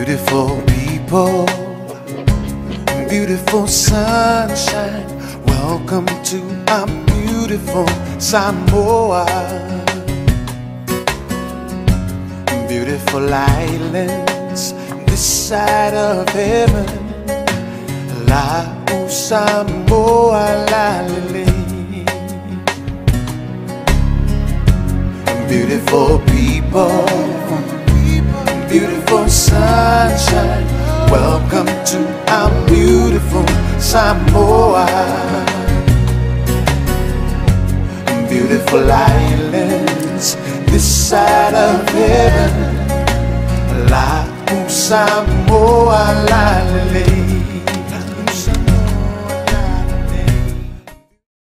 Beautiful people, beautiful sunshine. Welcome to our beautiful Samoa. Beautiful islands this side of heaven. Lau Samoa Lalele. Beautiful people, beautiful sunshine. Welcome to our beautiful Samoa. Beautiful islands this side of heaven. Lau Samoa Lalele.